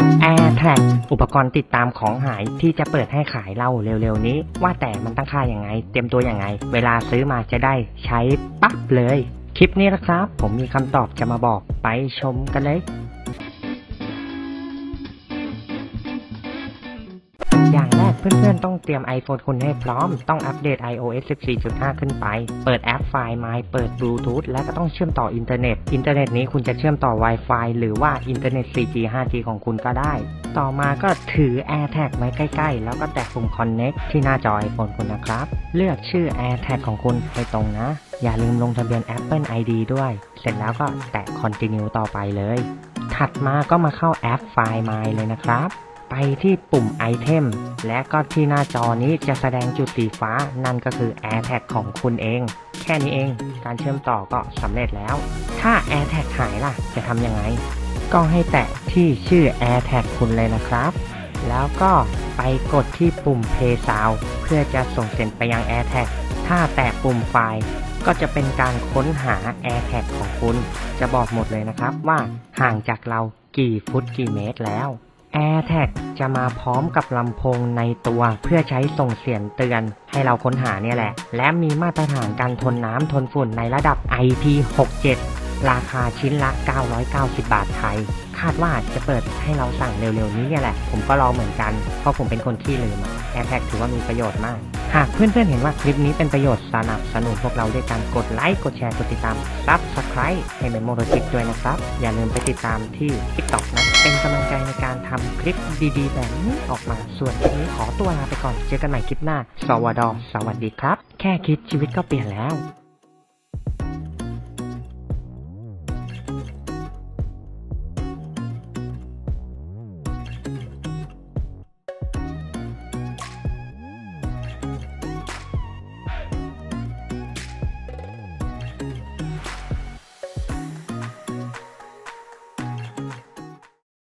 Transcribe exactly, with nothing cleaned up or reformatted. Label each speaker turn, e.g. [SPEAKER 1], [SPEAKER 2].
[SPEAKER 1] AirTag อุปกรณ์ติดตามของหายที่จะเปิดให้ขายเราเร็วๆนี้ว่าแต่มันตั้งค่าอย่างไงเตรียมตัวอย่างไงเวลาซื้อมาจะได้ใช้ปั๊บเลยคลิปนี้นะครับผมมีคำตอบจะมาบอกไปชมกันเลยอย่างแรกเพื่อนๆต้องเตรียม iPhone คุณให้พร้อมต้องอัปเดต ไอ โอ เอส สิบสี่จุดห้า ขึ้นไปเปิดแอปไฟล์ My เปิด Bluetooth และก็ต้องเชื่อมต่ออินเทอร์เน็ตอินเทอร์เน็ตนี้คุณจะเชื่อมต่อ Wi-Fi หรือว่าอินเทอร์เน็ต โฟร์จี ไฟว์จี ของคุณก็ได้ต่อมาก็ถือ AirTag ไว้ใกล้ๆแล้วก็แตะปุ่ม Connect ที่หน้าจอ iPhone คุณนะครับเลือกชื่อ AirTag ของคุณให้ตรงนะอย่าลืมลงทะเบียน Apple ไอ ดี ด้วยเสร็จแล้วก็แตะ Continue ต่อไปเลยถัดมาก็มาเข้าแอปไฟล์ My เลยนะครับไปที่ปุ่มไอเทมและก็ที่หน้าจอนี้จะแสดงจุดสีฟ้านั่นก็คือ AirTag ของคุณเองแค่นี้เองการเชื่อมต่อก็สำเร็จแล้วถ้า AirTag หายล่ะจะทำยังไงก็ให้แตะที่ชื่อ AirTag คุณเลยนะครับแล้วก็ไปกดที่ปุ่ม Play Sound เพื่อจะส่งเสียงไปยัง AirTag ถ้าแตะปุ่มไฟล์ก็จะเป็นการค้นหา AirTag ของคุณจะบอกหมดเลยนะครับว่าห่างจากเรากี่ฟุตกี่เมตรแล้วAirTag จะมาพร้อมกับลำโพงในตัวเพื่อใช้ส่งเสียงเตือนให้เราค้นหาเนี่ยแหละและมีมาตรฐานการทนน้ำทนฝุ่นในระดับ ไอ พี หกสิบเจ็ด ราคาชิ้นละเก้าร้อยเก้าสิบบาทไทยคาดว่าจะเปิดให้เราสั่งเร็วๆนี้เนี่ยแหละผมก็รอเหมือนกันเพราะผมเป็นคนที่ลืม AirTag ถือว่ามีประโยชน์มากหากเพื่อนๆเห็นว่าคลิปนี้เป็นประโยชน์สนับสนุนพวกเราด้วยการกดไลค์กดแชร์กดติดตาม Subscribe ให้Memo Logicด้วยนะครับอย่าลืมไปติดตามที่ TikTok นะเป็นกำลังใจในการทำคลิปดีๆแบบนี้ออกมาส่วนคลิปนี้ขอตัวลาไปก่อนเจอกันใหม่คลิปหน้าสวดสวัสดีครับแค่คิดชีวิตก็เปลี่ยนแล้ว